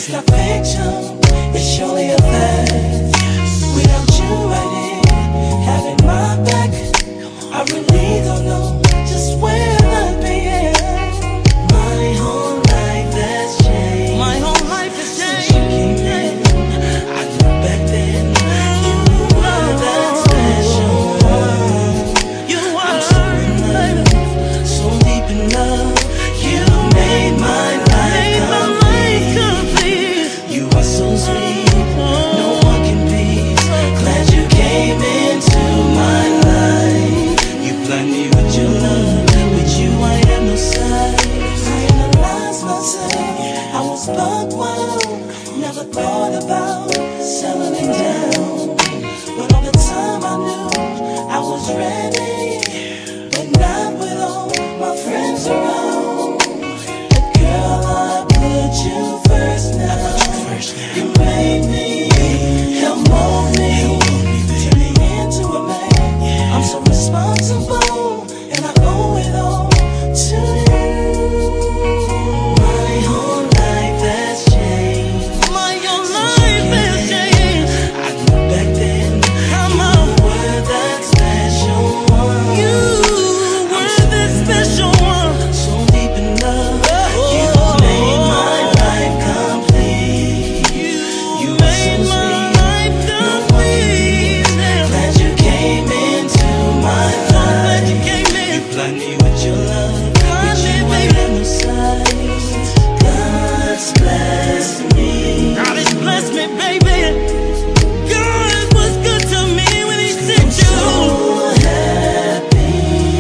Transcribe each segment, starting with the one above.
not fiction, it's surely a fact. Without you right here, having my back, I really don't know just where I'd be at. My whole life has changed. My whole life has changed. Since you came in, I knew back then you were that special one. You were. I'm so in love, so deep in love. You made my life complete. You are so sweet, no one can beat. Glad you came into my life. You blind me with your love. With you I have no sight. I analyze myself. I was bugged wild. Never thought about settling down. But all the time I knew I was ready, but not with all my friends around. But girl, I put you first now. You made me, help mold me, turn me into a man. I'm so responsible, and I owe it all to you. My whole life has changed. My whole life has changed. I knew back then you were that special one. You were that special one. So deep in love, you made my life complete. You made my life complete. Glad you came into my life. You blind me with your love. With you I have no sight. God's blessed me. God has blessed me, baby. God was good to me when He sent you. So happy.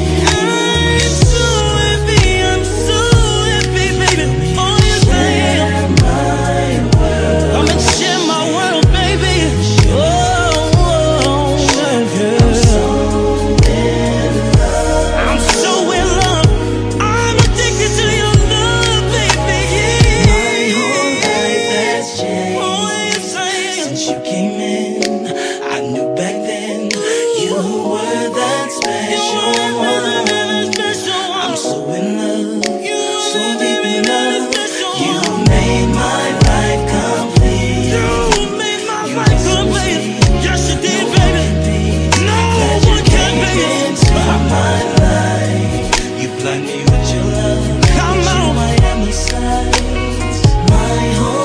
I'm so happy. I'm so happy, baby. Oh, yes, I am. Come and share my world, baby. Oh, I'm so in love. I'm addicted to your love, baby. My whole life has changed. Oh, yes, I am. Since you came in, I knew back then you were that special one. I'm so in love, so deep in love. You made my life complete. You made my life complete. Yes, you did, baby. No one can be into my life. You blind me with your love. Come on. I am the sight. My whole